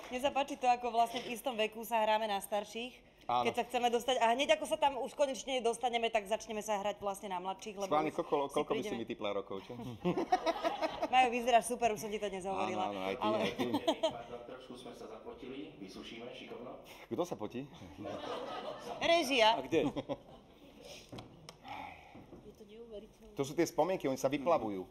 Mne sa páči to, ako vlastne v istom veku sa hráme na starších. Áno. Keď sa chceme dostať, a hneď ako sa tam už konečne dostaneme, tak začneme sa hrať vlastne na mladších. Schválne, koľko by si mi typla rokov, čo? Majo, vyzeráš super, už som ti to dnes hovorila. Áno, aj ty. Trošku sme sa zapotili, vysušíme šikovno. Kto sa potí? Režia. A kde? Je to neuveriteľné. To sú tie spomienky, oni sa vyplavujú.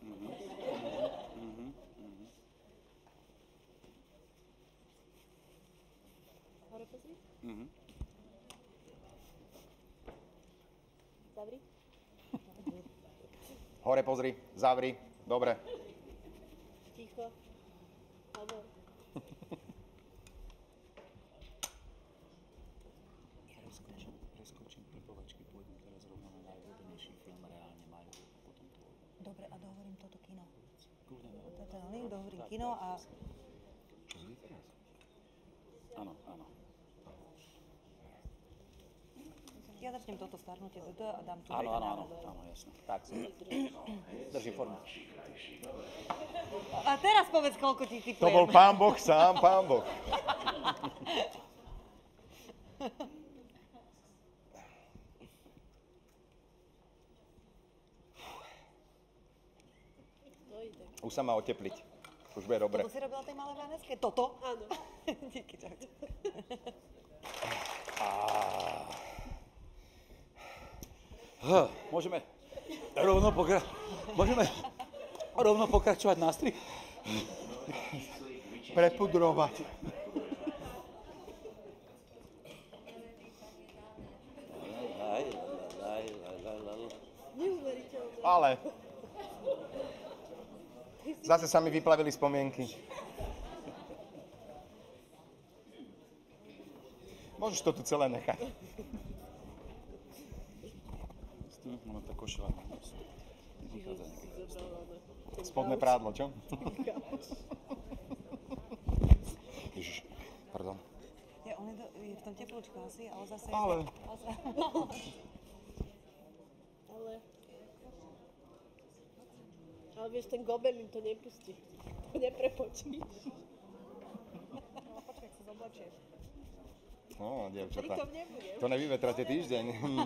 Hore pozri. Zavri. Hore pozri, zavri. Dobre. Ticho. Hovor. Preskočím prepovačky, pôjdem teraz rovno na najobľúbenejší film, reálne majú potom to. Dobre, a dohovorím toto kino. Kľudne, no. Toto je link, dohovorím kino a... Čo zví teraz? Áno, áno. Ja začnem toto starnutie a dám tu. Áno, jasné. Tak, držím formu. A teraz povedz, koľko ti typujem. To bol Pán Boh sám, Pán Boh. To ide. Už sa má otepliť. Už bude dobre. Toto si robila tej malé Vaneske? Toto? Áno. Díky, čaute. Môžeme rovno pokračovať na strih? Prepudrovať. Neuveriteľné. Ale... Zase sa mi vyplavili spomienky. Môžeš to tu celé nechať. Máme tá košela. Vychádza niekedy. Spodné prádlo, čo? Ježiš, pardon. Ja, on je v tom teplúčku asi, ale zase... Ale... Ale vieš, ten gobelin to nepustí. To neprepočíš. No, počkaj, ak sa zoblečieš. No, dievčatá. Pritom nebudem. To nevyvetráte týždeň.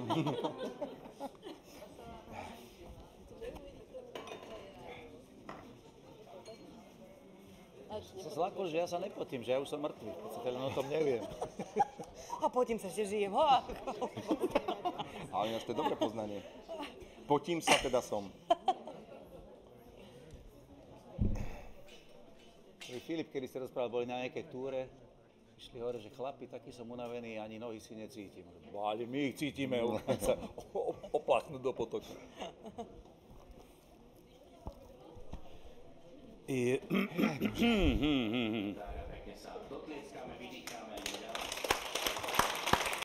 Sa zlakol, že ja sa nepotím, že ja už som mŕtvý. V podstate len o tom neviem. A potím sa, ešte žijem. Ale ináč to je dobré poznanie. Potím sa, teda som. Filip, kedy ste rozprávali, boli na nejakej túre, išli hore, že chlapi, taký som unavený, ani nohy si necítim. Váli, my ich cítime, sa opláchnúť do potoka. Pekne sa dotlieskame, vydýchame.